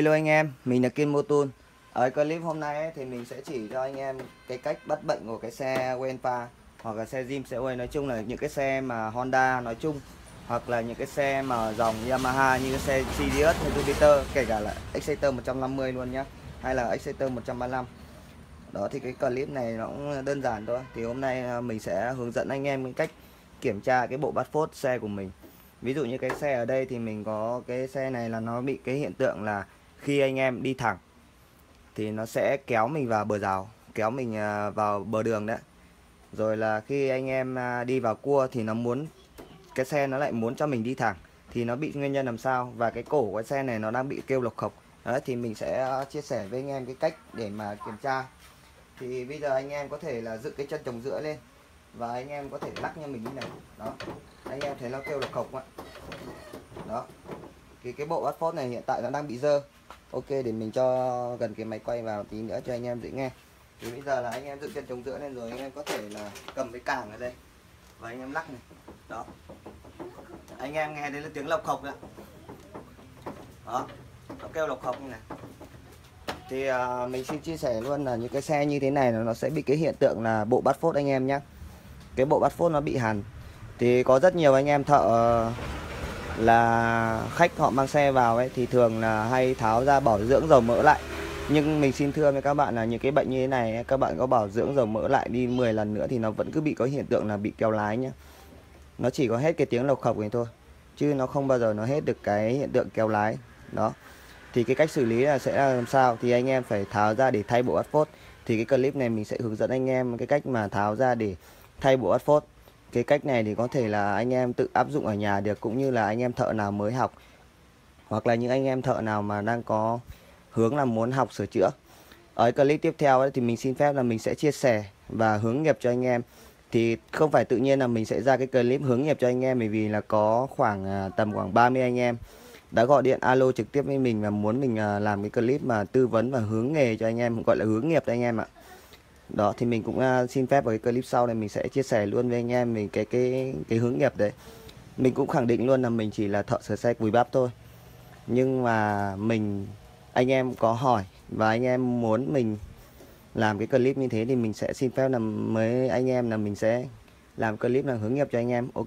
Hello anh em, mình là Kiên Motor. Ở clip hôm nay ấy, thì mình sẽ chỉ cho anh em cái cách bắt bệnh của cái xe Wenpa hoặc là xe Jim, xe Way, nói chung là những cái xe mà Honda nói chung, hoặc là những cái xe mà dòng Yamaha như cái xe Sirius hay Jupiter, kể cả là Exciter 150 luôn nhá, hay là Exciter 135. Đó thì cái clip này nó cũng đơn giản thôi. Thì hôm nay mình sẽ hướng dẫn anh em cái cách kiểm tra cái bộ bát phốt xe của mình. Ví dụ như cái xe ở đây thì mình có cái xe này là nó bị cái hiện tượng là khi anh em đi thẳng thì nó sẽ kéo mình vào bờ rào, kéo mình vào bờ đường đấy. Rồi là khi anh em đi vào cua thì nó muốn, cái xe nó lại muốn cho mình đi thẳng, thì nó bị nguyên nhân làm sao, và cái cổ của cái xe này nó đang bị kêu lộc khộc. Đấy thì mình sẽ chia sẻ với anh em cái cách để mà kiểm tra. Thì bây giờ anh em có thể là dựng cái chân chồng giữa lên và anh em có thể lắc như mình như này. Đó, anh em thấy nó kêu lộc khộc ạ. Đó, cái bộ bát phốt này hiện tại nó đang bị dơ. Ok, để mình cho gần cái máy quay vào tí nữa cho anh em dễ nghe. Thì bây giờ là anh em dựng chân chống giữa lên rồi, anh em có thể là cầm cái càng ở đây và anh em lắc này. Đó, anh em nghe thấy là tiếng lộc khộc đấy. Đó, nó kêu lộc khộc như này. Thì mình xin chia sẻ luôn là những cái xe như thế này nó sẽ bị cái hiện tượng là bộ bát phốt anh em nhé. Cái bộ bát phốt nó bị hằn. Thì có rất nhiều anh em thợ là khách họ mang xe vào ấy thì thường là hay tháo ra bảo dưỡng dầu mỡ lại. Nhưng mình xin thưa với các bạn là những cái bệnh như thế này, các bạn có bảo dưỡng dầu mỡ lại đi 10 lần nữa thì nó vẫn cứ bị có hiện tượng là bị kéo lái nhé. Nó chỉ có hết cái tiếng lộc khộc này thôi, chứ nó không bao giờ nó hết được cái hiện tượng kéo lái. Đó, thì cái cách xử lý là sẽ làm sao, thì anh em phải tháo ra để thay bộ bát phốt. Thì cái clip này mình sẽ hướng dẫn anh em cái cách mà tháo ra để thay bộ bát phốt. Cái cách này thì có thể là anh em tự áp dụng ở nhà được, cũng như là anh em thợ nào mới học, hoặc là những anh em thợ nào mà đang có hướng là muốn học sửa chữa. Ở clip tiếp theo ấy, thì mình xin phép là mình sẽ chia sẻ và hướng nghiệp cho anh em. Thì không phải tự nhiên là mình sẽ ra cái clip hướng nghiệp cho anh em, bởi vì là có tầm khoảng 30 anh em đã gọi điện alo trực tiếp với mình và muốn mình làm cái clip mà tư vấn và hướng nghề cho anh em, gọi là hướng nghiệp cho anh em ạ. Đó thì mình cũng xin phép ở cái clip sau này mình sẽ chia sẻ luôn với anh em mình cái hướng nghiệp đấy. Mình cũng khẳng định luôn là mình chỉ là thợ sửa xe cùi bắp thôi. Nhưng mà anh em có hỏi và anh em muốn mình làm cái clip như thế thì mình sẽ xin phép là với anh em là mình sẽ làm clip là hướng nghiệp cho anh em. Ok,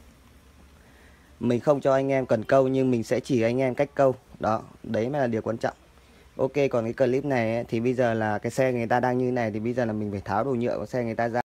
mình không cho anh em cần câu nhưng mình sẽ chỉ anh em cách câu. Đó, đấy mới là điều quan trọng. Ok, còn cái clip này ấy, thì bây giờ là cái xe người ta đang như này, thì bây giờ là mình phải tháo đồ nhựa của xe người ta ra.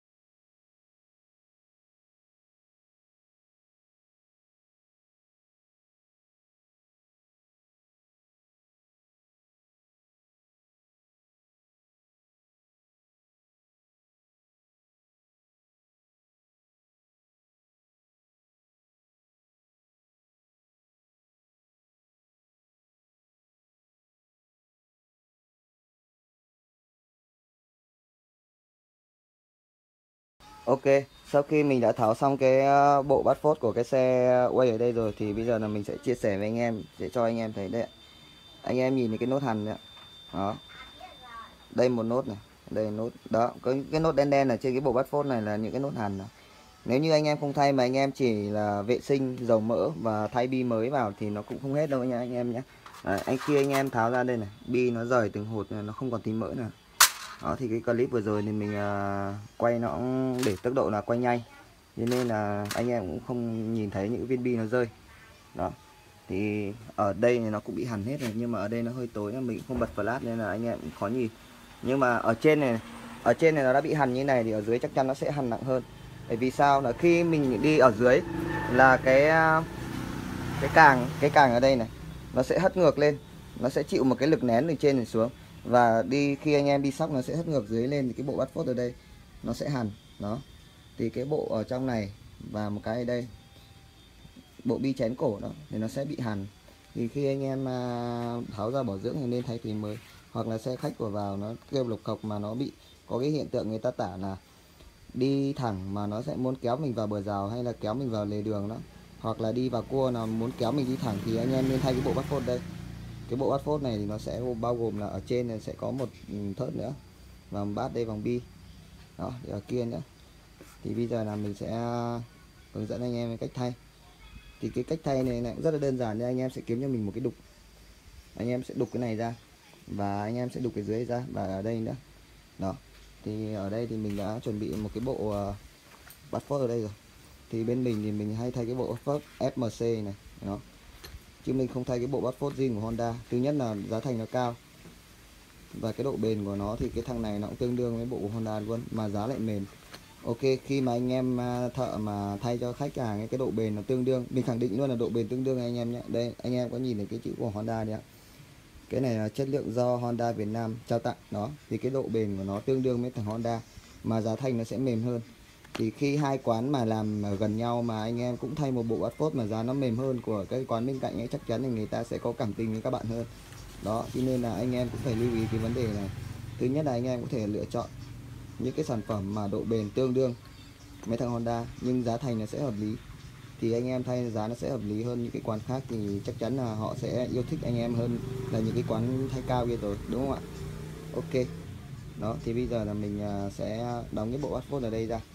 Ok, sau khi mình đã tháo xong cái bộ bát phốt của cái xe quay ở đây rồi, thì bây giờ là mình sẽ chia sẻ với anh em để cho anh em thấy đấy. Anh em nhìn thấy cái nốt hằn đấy. Đó, đây một nốt này, đây nốt. Đó, có cái nốt đen đen ở trên cái bộ bát phốt này là những cái nốt hằn đó. Nếu như anh em không thay mà anh em chỉ là vệ sinh dầu mỡ và thay bi mới vào thì nó cũng không hết đâu nha anh em nhé. Đấy, khi anh em tháo ra đây này, bi nó rời từng hột này, nó không còn tí mỡ nữa. Đó thì cái clip vừa rồi thì mình quay nó cũng để tốc độ là quay nhanh, cho nên là anh em cũng không nhìn thấy những viên bi nó rơi. Đó thì ở đây thì nó cũng bị hằn hết rồi, nhưng mà ở đây nó hơi tối nên mình cũng không bật flash nên là anh em cũng khó nhìn. Nhưng mà ở trên này nó đã bị hằn như này thì ở dưới chắc chắn nó sẽ hằn nặng hơn. Bởi vì sao là khi mình đi ở dưới là cái càng ở đây này nó sẽ hất ngược lên, nó sẽ chịu một cái lực nén từ trên này xuống, và khi anh em đi sóc nó sẽ hất ngược dưới lên, thì cái bộ bát phốt ở đây nó sẽ hằn. Đó thì cái bộ ở trong này và một cái ở đây, bộ bi chén cổ đó thì nó sẽ bị hằn. Thì khi anh em tháo ra bảo dưỡng thì nên thay thì mới, hoặc là xe khách của vào nó kêu lộc cộc mà nó bị có cái hiện tượng người ta tả là đi thẳng mà nó sẽ muốn kéo mình vào bờ rào hay là kéo mình vào lề đường đó, hoặc là đi vào cua nào muốn kéo mình đi thẳng, thì anh em nên thay cái bộ bát phốt đây. Cái bộ bát phốt này thì nó sẽ bao gồm là ở trên này sẽ có một thớt nữa và một bát đây vòng bi. Đó, để ở kia nữa. Thì bây giờ là mình sẽ hướng dẫn anh em cách thay. Thì cái cách thay này cũng rất là đơn giản, nên anh em sẽ kiếm cho mình một cái đục. anh em sẽ đục cái này ra và anh em sẽ đục cái dưới ra, và ở đây nữa đó. Thì ở đây thì mình đã chuẩn bị một cái bộ bắt phốt ở đây rồi. Thì bên mình thì mình hay thay cái bộ bắt phốt FMC này đó, chứ mình không thay cái bộ bắt phốt zin của Honda. Thứ nhất là giá thành nó cao, và cái độ bền của nó thì cái thằng này nó cũng tương đương với bộ của Honda luôn, mà giá lại mềm. Ok, khi mà anh em thợ mà thay cho khách hàng cái độ bền nó tương đương, mình khẳng định luôn là độ bền tương đương anh em nhé. Đây anh em có nhìn thấy cái chữ của Honda đấy ạ, cái này là chất lượng do Honda Việt Nam trao tặng đó. Thì cái độ bền của nó tương đương với thằng Honda, mà giá thành nó sẽ mềm hơn. Thì khi hai quán mà làm ở gần nhau mà anh em cũng thay một bộ bắt phốt mà giá nó mềm hơn của cái quán bên cạnh ấy, chắc chắn là người ta sẽ có cảm tình với các bạn hơn đó. Cho nên là anh em cũng phải lưu ý cái vấn đề này. Thứ nhất là anh em có thể lựa chọn những cái sản phẩm mà độ bền tương đương mấy thằng Honda nhưng giá thành nó sẽ hợp lý, thì anh em thay giá nó sẽ hợp lý hơn những cái quán khác, thì chắc chắn là họ sẽ yêu thích anh em hơn là những cái quán thay cao kia rồi, đúng không ạ? Ok đó, thì bây giờ là mình sẽ đóng cái bộ bắt phốt ở đây ra,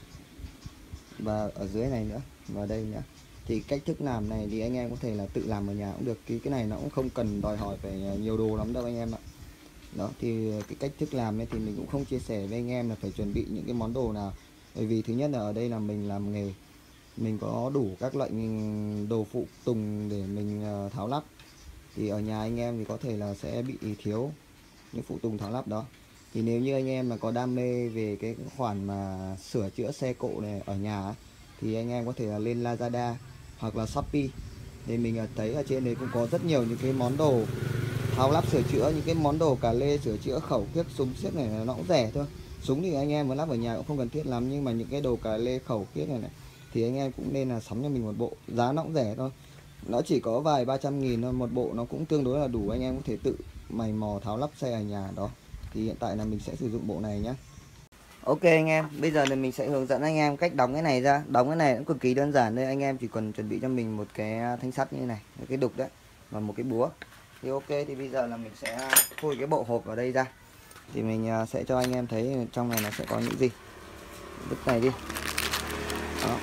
và ở dưới này nữa, và đây nữa. Thì cách thức làm này thì anh em có thể là tự làm ở nhà cũng được, cái này nó cũng không cần đòi hỏi phải nhiều đồ lắm đâu anh em ạ. Đó, thì cái cách thức làm ấy thì mình cũng không chia sẻ với anh em là phải chuẩn bị những cái món đồ nào, bởi vì thứ nhất là ở đây là mình làm nghề, mình có đủ các loại đồ phụ tùng để mình tháo lắp. Thì ở nhà anh em thì có thể là sẽ bị thiếu những phụ tùng tháo lắp đó. Thì nếu như anh em mà có đam mê về cái khoản mà sửa chữa xe cộ này ở nhà thì anh em có thể là lên Lazada hoặc là Shopee. Thì mình thấy ở trên đấy cũng có rất nhiều những cái món đồ tháo lắp sửa chữa, những cái món đồ cà lê sửa chữa khẩu kiếp súng xiếc này nó cũng rẻ thôi. Súng thì anh em muốn lắp ở nhà cũng không cần thiết lắm, nhưng mà những cái đồ cà lê khẩu kiếp này thì anh em cũng nên là sắm cho mình một bộ, giá nó cũng rẻ thôi, nó chỉ có vài 300.000 thôi, một bộ nó cũng tương đối là đủ, anh em có thể tự mày mò tháo lắp xe ở nhà đó. Thì hiện tại là mình sẽ sử dụng bộ này nhé. Ok anh em, bây giờ thì mình sẽ hướng dẫn anh em cách đóng cái này ra. Đóng cái này cũng cực kỳ đơn giản thôi, anh em chỉ cần chuẩn bị cho mình một cái thanh sắt như này, một cái đục đấy, và một cái búa. Thì ok, thì bây giờ là mình sẽ khui cái bộ hộp ở đây ra. Thì mình sẽ cho anh em thấy trong này nó sẽ có những gì. Vứt này đi. Đó.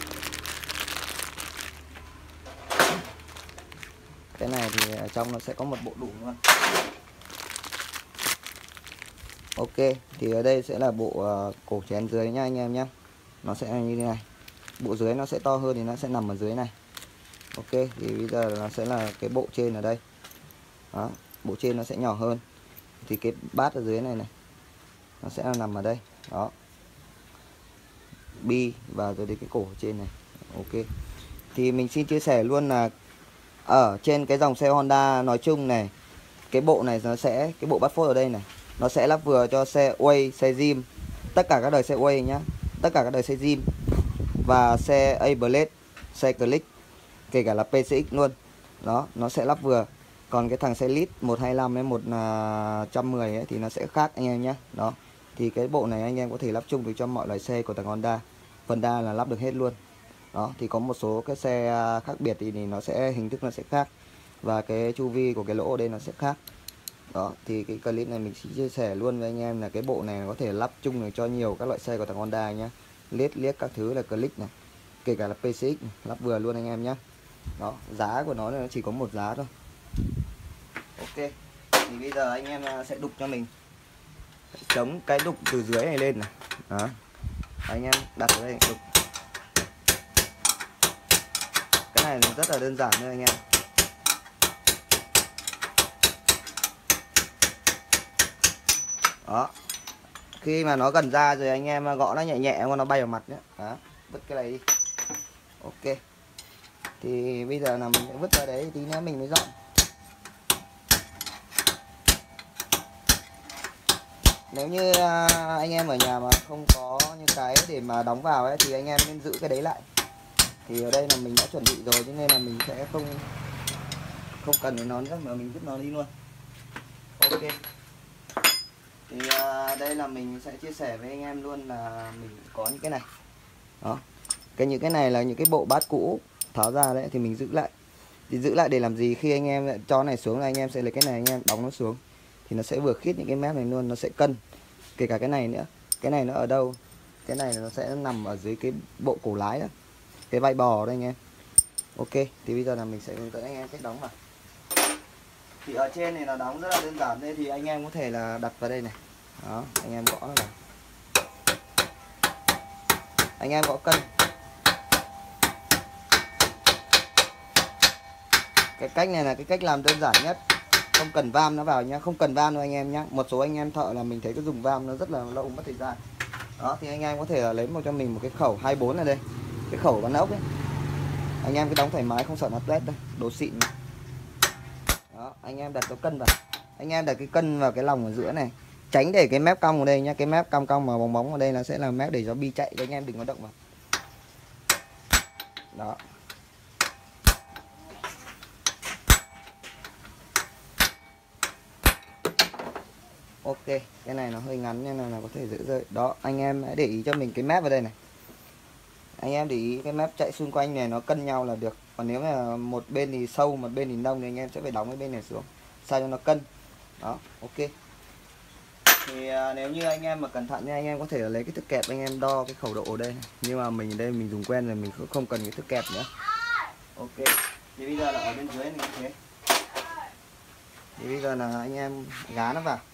Cái này thì ở trong nó sẽ có một bộ đủ luôn. Ok, thì ở đây sẽ là bộ cổ chén dưới nha anh em nhé. Nó sẽ như thế này. Bộ dưới nó sẽ to hơn thì nó sẽ nằm ở dưới này. Ok, thì bây giờ nó sẽ là cái bộ trên ở đây. Đó, bộ trên nó sẽ nhỏ hơn. Thì cái bát ở dưới này này nó sẽ nằm ở đây. Đó. Bi và rồi đến cái cổ ở trên này. Ok. Thì mình xin chia sẻ luôn là ở trên cái dòng xe Honda nói chung này, cái bộ này nó sẽ, cái bộ bắt phốt ở đây này, nó sẽ lắp vừa cho xe Way, xe Jim, tất cả các đời xe Way nhá, tất cả các đời xe Jim và xe A-Blade, xe Click, kể cả là PCX luôn. Đó, nó sẽ lắp vừa. Còn cái thằng xe Lite 125 với 110 ấy thì nó sẽ khác anh em nhé. Đó. Thì cái bộ này anh em có thể lắp chung được cho mọi loại xe của thằng Honda. Phần đa là lắp được hết luôn. Đó, thì có một số cái xe khác biệt thì nó sẽ hình thức nó sẽ khác, và cái chu vi của cái lỗ ở đây nó sẽ khác. Đó, thì cái clip này mình sẽ chia sẻ luôn với anh em là cái bộ này có thể lắp chung được cho nhiều các loại xe của thằng Honda nhé. Liếc các thứ là Click này, kể cả là PCX này, lắp vừa luôn anh em nhé. Đó, giá của nó chỉ có một giá thôi. Ok, thì bây giờ anh em sẽ đục cho mình, chống cái đục từ dưới này lên này. Đó, anh em đặt ở đây đục. Cái này rất là đơn giản thôi anh em. Đó, khi mà nó gần ra rồi anh em gõ nó nhẹ nhẹ nó bay vào mặt nhé. Đó, vứt cái này đi. Ok, thì bây giờ là mình sẽ vứt ra đấy, tí nữa mình mới dọn. Nếu như anh em ở nhà mà không có những cái để mà đóng vào ấy thì anh em nên giữ cái đấy lại. Thì ở đây là mình đã chuẩn bị rồi, cho nên là mình sẽ không cần đến nó nữa mà mình vứt nó đi luôn. Ok, thì đây là mình sẽ chia sẻ với anh em luôn là mình có những cái này. Đó, những cái này là những cái bộ bát cũ tháo ra đấy, thì mình giữ lại. Thì giữ lại để làm gì? Khi anh em cho này xuống là anh em sẽ lấy cái này anh em đóng nó xuống, thì nó sẽ vừa khít những cái mép này luôn, nó sẽ cân. Kể cả cái này nữa, cái này nó ở đâu, cái này nó sẽ nằm ở dưới cái bộ cổ lái đó, cái vai bò đây anh em. Ok, thì bây giờ là mình sẽ hướng dẫn anh em cách đóng vào. Thì ở trên này nó đóng rất là đơn giản, đây thì anh em có thể là đặt vào đây này. Đó, anh em gõ vào. Anh em gõ cân. Cái cách này là cái cách làm đơn giản nhất, không cần vam nó vào nhá, không cần vam đâu anh em nhá. Một số anh em thợ là mình thấy cái dùng vam nó rất là lâu, mất thời gian. Đó thì anh em có thể là lấy cho mình một cái khẩu 24 này đây, cái khẩu ván ốc ấy, anh em cứ đóng thoải mái, không sợ nó tét đâu, đồ xịn. Đó, anh em đặt cái cân vào, anh em đặt cái cân vào cái lòng ở giữa này, tránh để cái mép cong ở đây nhá, cái mép cong cong mà bóng bóng ở đây là sẽ là mép để cho bi chạy, anh em đừng có động vào. Đó. Ok, cái này nó hơi ngắn nên là có thể dễ rơi. Đó, anh em hãy để ý cho mình cái mép vào đây này. Anh em để ý cái mép chạy xung quanh này nó cân nhau là được. Còn nếu mà một bên thì sâu, một bên thì nông thì anh em sẽ phải đóng cái bên này xuống sao cho nó cân. Đó, ok. Thì nếu như anh em mà cẩn thận nha, anh em có thể lấy cái thước kẹp anh em đo cái khẩu độ ở đây này. Nhưng mà mình ở đây mình dùng quen rồi, mình không cần cái thước kẹp nữa. Ok. Thì bây giờ là ở bên dưới này như thế. Thì bây giờ là anh em gá nó vào.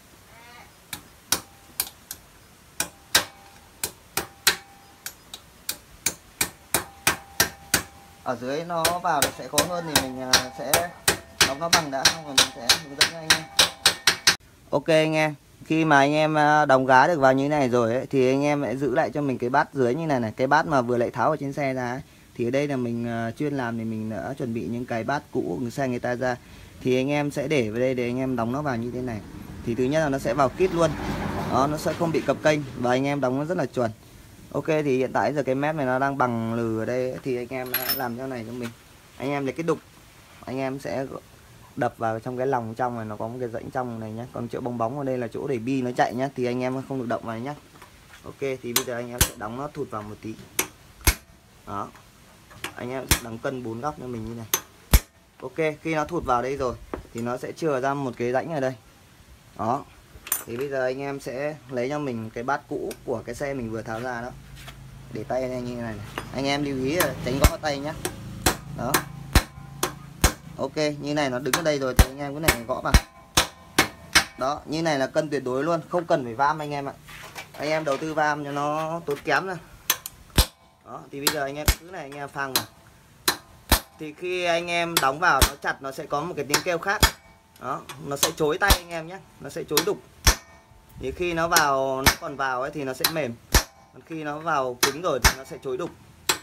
Ở dưới nó vào nó sẽ khó hơn thì mình sẽ đóng nó bằng đã, xong rồi mình sẽ hướng dẫn cho anh em. Ok anh em, khi mà anh em đóng gá được vào như này rồi ấy, thì anh em lại giữ lại cho mình cái bát dưới như này này, cái bát mà vừa lại tháo ở trên xe ra ấy. Thì ở đây là mình chuyên làm thì mình đã chuẩn bị những cái bát cũ của xe người ta ra. Thì anh em sẽ để vào đây để anh em đóng nó vào như thế này. Thì thứ nhất là nó sẽ vào kít luôn. Đó, nó sẽ không bị cập kênh và anh em đóng nó rất là chuẩn. Ok, thì hiện tại giờ cái mép này nó đang bằng lừ ở đây ấy, thì anh em làm theo này cho mình. Anh em lấy cái đục, anh em sẽ đập vào trong cái lòng trong này, nó có một cái rãnh trong này nhé. Còn chỗ bong bóng ở đây là chỗ để bi nó chạy nhá, thì anh em không được động vào nhé. Ok, thì bây giờ anh em sẽ đóng nó thụt vào một tí. Đó, anh em sẽ đóng cân 4 góc cho mình như này. Ok, khi nó thụt vào đây rồi thì nó sẽ chừa ra một cái rãnh ở đây. Đó, thì bây giờ anh em sẽ lấy cho mình cái bát cũ của cái xe mình vừa tháo ra đó, để tay anh như này, anh em lưu ý là tránh gõ tay nhé. Đó, ok, như này nó đứng ở đây rồi thì anh em cái này gõ vào. Đó, như này là cân tuyệt đối luôn, không cần phải vam anh em ạ. Anh em đầu tư vam cho nó tốn kém rồi. Đó, thì bây giờ anh em cứ này anh em phang vào. Thì khi anh em đóng vào nó chặt, nó sẽ có một cái tiếng kêu khác. Đó, nó sẽ chối tay anh em nhé, nó sẽ chối đục. Thì khi nó vào, nó còn vào ấy thì nó sẽ mềm. Còn khi nó vào cứng rồi thì nó sẽ chối đục.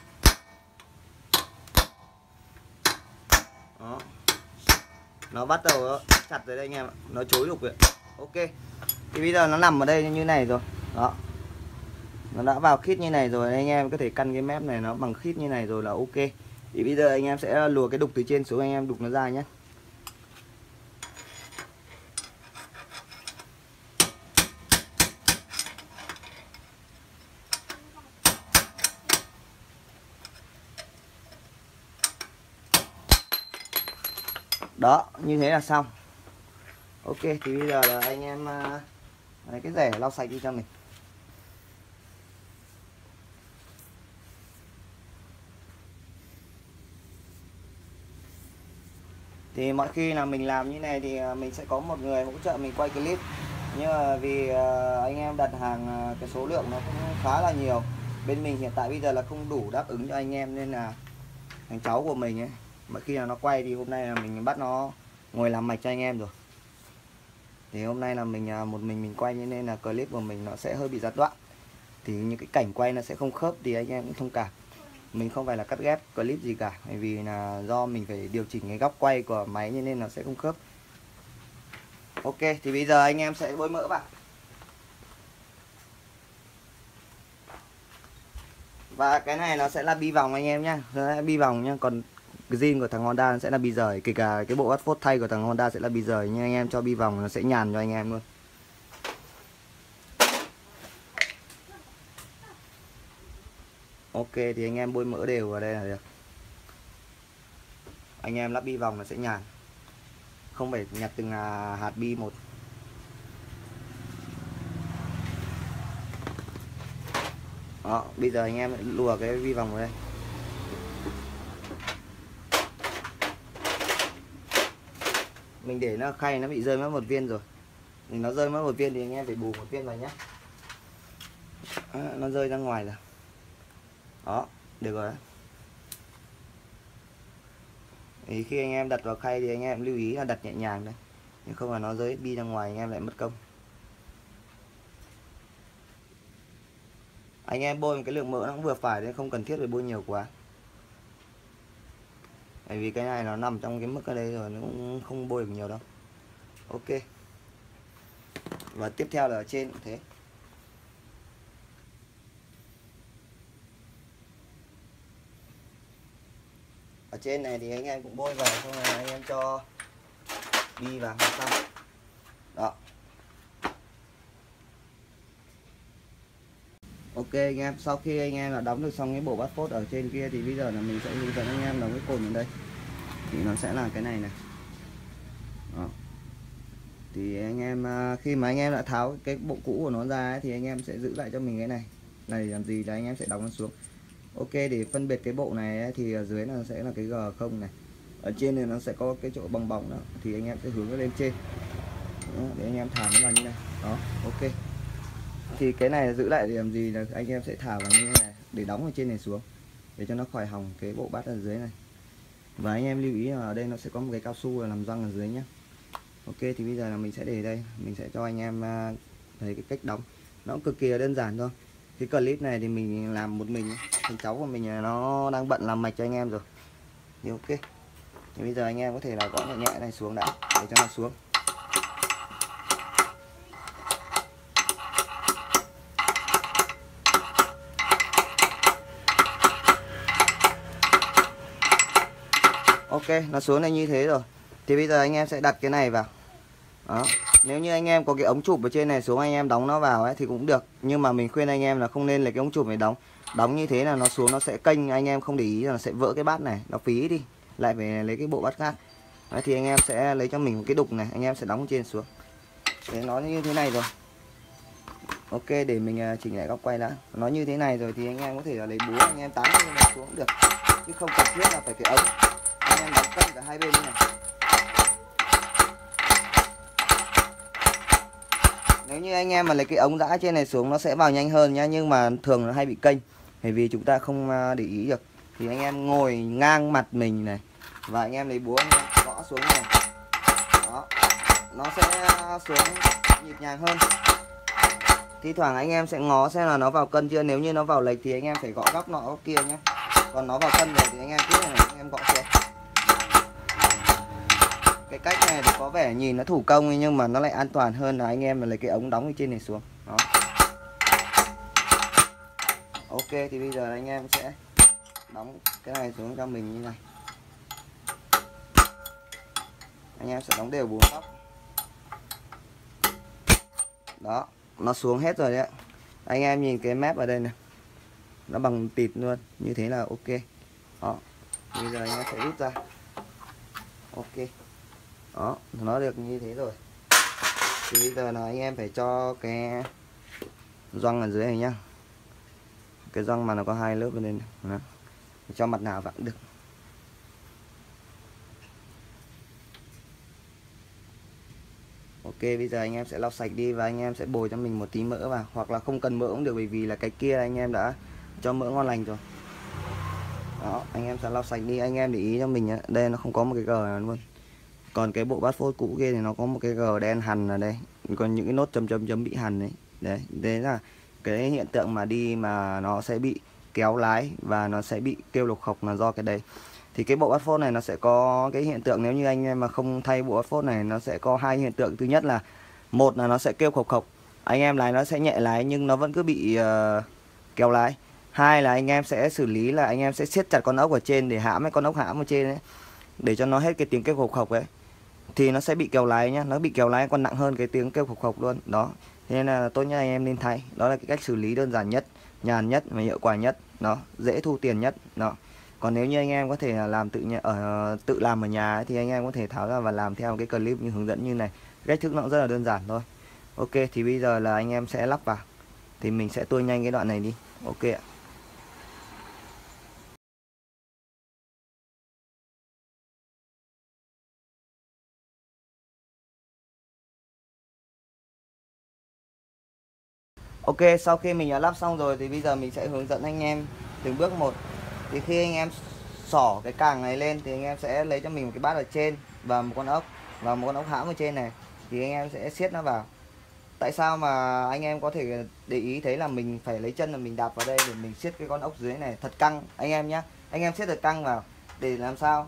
Đó, nó bắt đầu chặt rồi đây anh em ạ, nó chối đục rồi. Ok, thì bây giờ nó nằm ở đây như này rồi. Đó, nó đã vào khít như này rồi, anh em có thể căn cái mép này nó bằng khít như này rồi là ok. Thì bây giờ anh em sẽ lùa cái đục từ trên xuống, anh em đục nó ra nhé. Đó, như thế là xong. Ok, thì bây giờ là anh em lấy cái rẻ lau sạch đi cho mình. Thì mọi khi là mình làm như này thì mình sẽ có một người hỗ trợ mình quay clip. Nhưng mà vì anh em đặt hàng cái số lượng nó cũng khá là nhiều, bên mình hiện tại bây giờ là không đủ đáp ứng cho anh em, nên là thằng cháu của mình ấy, mọi khi là nó quay thì hôm nay là mình bắt nó ngồi làm mạch cho anh em rồi. Thì hôm nay là mình một mình quay, nên là clip của mình nó sẽ hơi bị gián đoạn. Thì những cái cảnh quay nó sẽ không khớp thì anh em cũng thông cảm. Mình không phải là cắt ghép clip gì cả, bởi vì là do mình phải điều chỉnh cái góc quay của máy nên nó sẽ không khớp. Ok, thì bây giờ anh em sẽ bôi mỡ vào. Và cái này nó sẽ là bi vòng anh em nhá, nó là bi vòng nhá. Còn cái zin của thằng Honda nó sẽ là bi rời, kể cả cái bộ bát phốt thay của thằng Honda sẽ là bi rời, nhưng anh em cho bi vòng nó sẽ nhàn cho anh em luôn. Ok, thì anh em bôi mỡ đều vào đây là được. Anh em lắp bi vòng nó sẽ nhàn, không phải nhặt từng hạt bi một. Đó, bây giờ anh em lùa cái bi vòng vào đây. mình để nó khay nó bị rơi mất một viên rồi, thì nó rơi mất một viên thì anh em phải bù một viên vào nhé. Nó rơi ra ngoài rồi đó, được rồi. Thì khi anh em đặt vào khay thì anh em lưu ý là đặt nhẹ nhàng đấy, nhưng không là nó rơi bi ra ngoài anh em lại mất công. Anh em bôi một cái lượng mỡ nó cũng vừa phải nên không cần thiết phải bôi nhiều quá, bởi vì cái này nó nằm trong cái mức ở đây rồi, nó cũng không bôi được nhiều đâu. Ok, và tiếp theo là ở trên cũng thế. Ở trên này thì anh em cũng bôi vào, xong rồi anh em cho bi vào xong đó. Ok anh em, sau khi anh em là đóng được xong cái bộ bát phốt ở trên kia thì bây giờ là mình sẽ hướng dẫn anh em đóng cái cồn ở đây. Thì nó sẽ là cái này này đó. Thì anh em khi mà anh em đã tháo cái bộ cũ của nó ra ấy, thì anh em sẽ giữ lại cho mình cái này để làm gì, là anh em sẽ đóng nó xuống. Ok, để phân biệt cái bộ này ấy, thì ở dưới nó sẽ là cái G0 này, ở trên này nó sẽ có cái chỗ bong bóng đó, thì anh em sẽ hướng nó lên trên đó, để anh em thả nó vào như này đó. Ok, thì cái này giữ lại để làm gì, là anh em sẽ thả vào như này để đóng ở trên này xuống, để cho nó khỏi hỏng cái bộ bát ở dưới này. Và anh em lưu ý là ở đây nó sẽ có một cái cao su làm răng ở dưới nhé. Ok, thì bây giờ là mình sẽ để đây, mình sẽ cho anh em thấy cái cách đóng, nó cũng cực kỳ là đơn giản thôi. Cái clip này thì mình làm một mình, thằng cháu của mình nó đang bận làm mạch cho anh em rồi. Thì ok, thì bây giờ anh em có thể là gõ nhẹ nhẹ này xuống đã, để cho nó xuống. Ok, nó xuống này như thế rồi. Thì bây giờ anh em sẽ đặt cái này vào đó. Nếu như anh em có cái ống chụp ở trên này xuống, anh em đóng nó vào ấy thì cũng được, nhưng mà mình khuyên anh em là không nên lấy cái ống chụp này đóng. Đóng như thế là nó xuống nó sẽ kênh, anh em không để ý là nó sẽ vỡ cái bát này, nó phí đi, lại phải lấy cái bộ bát khác. Đấy, thì anh em sẽ lấy cho mình một cái đục này, anh em sẽ đóng trên xuống. Đấy, nó như thế này rồi. Ok, để mình chỉnh lại góc quay đã. Nó như thế này rồi thì anh em có thể là lấy búa anh em tán nó xuống cũng được, chứ không cần thiết là phải cái ống. Anh em đóng cân cả hai bên như này. Nếu như anh em mà lấy cái ống giã trên này xuống nó sẽ vào nhanh hơn nhá, nhưng mà thường nó hay bị kênh, bởi vì chúng ta không để ý được. Thì anh em ngồi ngang mặt mình này, và anh em lấy búa anh em gõ xuống này đó, nó sẽ xuống nhịp nhàng hơn. Thi thoảng anh em sẽ ngó xem là nó vào cân chưa, nếu như nó vào lệch thì anh em phải gõ góc nọ góc kia nhé. Còn nó vào cân rồi thì anh em cứ này anh em gõ xuống. Cái cách này thì có vẻ nhìn nó thủ công nhưng mà nó lại an toàn hơn là anh em mà lấy cái ống đóng ở trên này xuống đó. Ok, thì bây giờ anh em sẽ đóng cái này xuống cho mình như này. Anh em sẽ đóng đều 4 góc đó, nó xuống hết rồi đấy. Anh em nhìn cái mép ở đây này, nó bằng tịt luôn, như thế là ok đó. Bây giờ anh em sẽ rút ra. Ok đó, nó được như thế rồi. Thì bây giờ là anh em phải cho cái gioăng ở dưới này nhá, cái gioăng mà nó có hai lớp bên đây này. Cho mặt nào vẫn được. Ok, bây giờ anh em sẽ lau sạch đi và anh em sẽ bồi cho mình một tí mỡ vào, hoặc là không cần mỡ cũng được, bởi vì là cái kia anh em đã cho mỡ ngon lành rồi đó. Anh em sẽ lau sạch đi, anh em để ý cho mình đây nó không có một cái gờ nào luôn. Còn cái bộ bát phốt cũ kia thì nó có một cái gờ đen hằn ở đây, còn những cái nốt chấm chấm chấm bị hằn đấy. Đấy là cái hiện tượng mà đi mà nó sẽ bị kéo lái và nó sẽ bị kêu lộc khộc là do cái đấy. Thì cái bộ bát phốt này nó sẽ có cái hiện tượng, nếu như anh em mà không thay bộ bát phốt này, nó sẽ có hai hiện tượng. Thứ nhất là, một là nó sẽ kêu khộc khộc, anh em lái nó sẽ nhẹ lái nhưng nó vẫn cứ bị kéo lái. Hai là anh em sẽ xử lý là anh em sẽ siết chặt con ốc ở trên để hãm cái con ốc hãm ở trên ấy, để cho nó hết cái tiếng kêu khộc khộc ấy, thì nó sẽ bị kéo lái nhá, nó bị kéo lái còn nặng hơn cái tiếng kêu khộc khộc luôn đó. Thế nên là tốt nhất anh em nên thay. Đó là cái cách xử lý đơn giản nhất, nhàn nhất và hiệu quả nhất đó, dễ thu tiền nhất đó. Còn nếu như anh em có thể làm tự làm ở nhà ấy, thì anh em có thể tháo ra và làm theo cái clip như hướng dẫn như này. Cách thức nó cũng rất là đơn giản thôi. Ok, thì bây giờ là anh em sẽ lắp vào, thì mình sẽ tua nhanh cái đoạn này đi. Ok ạ. Ok, sau khi mình đã lắp xong rồi thì bây giờ mình sẽ hướng dẫn anh em từng bước một. Thì khi anh em xỏ cái càng này lên thì anh em sẽ lấy cho mình một cái bát ở trên và một con ốc hãm ở trên này, thì anh em sẽ siết nó vào. Tại sao mà anh em có thể để ý thấy là mình phải lấy chân là mình đạp vào đây để mình siết cái con ốc dưới này thật căng anh em nhé. Anh em siết thật căng vào để làm sao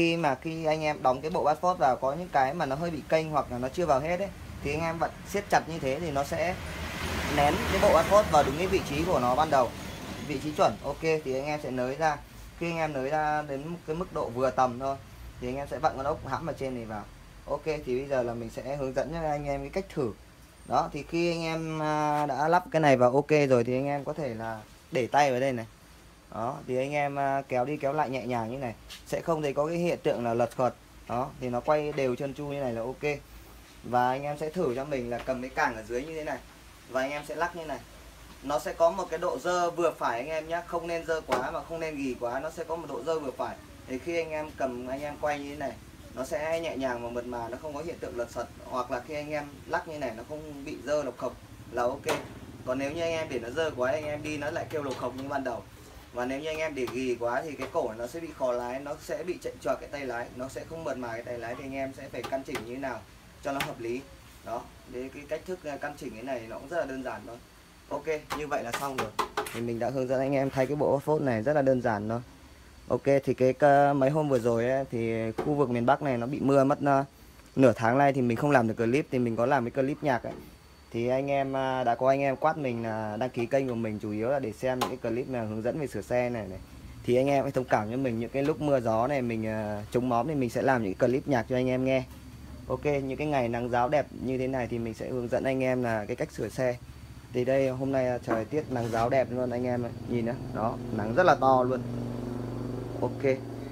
khi anh em đóng cái bộ bát phốt vào, có những cái mà nó hơi bị kênh hoặc là nó chưa vào hết ấy, thì anh em vẫn siết chặt như thế thì nó sẽ nén cái bộ bát phốt vào đúng cái vị trí của nó ban đầu, vị trí chuẩn. Ok, thì anh em sẽ nới ra. Khi anh em nới ra đến cái mức độ vừa tầm thôi thì anh em sẽ vặn con ốc hãm ở trên này vào. Ok, thì bây giờ là mình sẽ hướng dẫn cho anh em cái cách thử. Đó, thì khi anh em đã lắp cái này vào ok rồi thì anh em có thể là để tay vào đây này. Đó, thì anh em kéo đi kéo lại nhẹ nhàng như này, sẽ không thấy có cái hiện tượng là lật khật. Đó, thì nó quay đều trơn tru như này là ok. Và anh em sẽ thử cho mình là cầm cái càng ở dưới như thế này và anh em sẽ lắc như này. Nó sẽ có một cái độ dơ vừa phải anh em nhé, không nên dơ quá mà không nên ghì quá, nó sẽ có một độ dơ vừa phải. Thì khi anh em cầm, anh em quay như thế này, nó sẽ nhẹ nhàng và mượt mà, nó không có hiện tượng lật sật, hoặc là khi anh em lắc như này nó không bị dơ lộc khộc là ok. Còn nếu như anh em để nó dơ quá, anh em đi nó lại kêu lộc khộc như ban đầu. Và nếu như anh em để ghì quá thì cái cổ nó sẽ bị khó lái, nó sẽ bị chạy trọt cái tay lái, nó sẽ không mượt mà cái tay lái, thì anh em sẽ phải căn chỉnh như thế nào cho nó hợp lý. Đó, đấy, cái cách thức căn chỉnh cái này nó cũng rất là đơn giản thôi. Ok, như vậy là xong rồi. Thì mình đã hướng dẫn anh em thay cái bộ phốt này rất là đơn giản thôi. Ok, thì mấy hôm vừa rồi ấy, thì khu vực miền Bắc này nó bị mưa mất nửa tháng nay thì mình không làm được clip, thì mình có làm cái clip nhạc ấy. Thì anh em đã có anh em quát mình là đăng ký kênh của mình chủ yếu là để xem những cái clip là hướng dẫn về sửa xe này. Thì anh em hãy thông cảm cho mình, những cái lúc mưa gió này mình chống móm thì mình sẽ làm những clip nhạc cho anh em nghe. Ok, những cái ngày nắng ráo đẹp như thế này thì mình sẽ hướng dẫn anh em là cái cách sửa xe. Thì đây hôm nay trời tiết nắng ráo đẹp luôn anh em ạ. Nhìn nữa, đó, nắng rất là to luôn. Ok.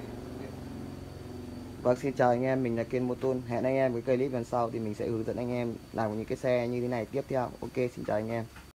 Vâng, xin chào anh em, mình là Kiên Motor. Hẹn anh em với clip lần sau thì mình sẽ hướng dẫn anh em làm những cái xe như thế này tiếp theo. Ok, xin chào anh em.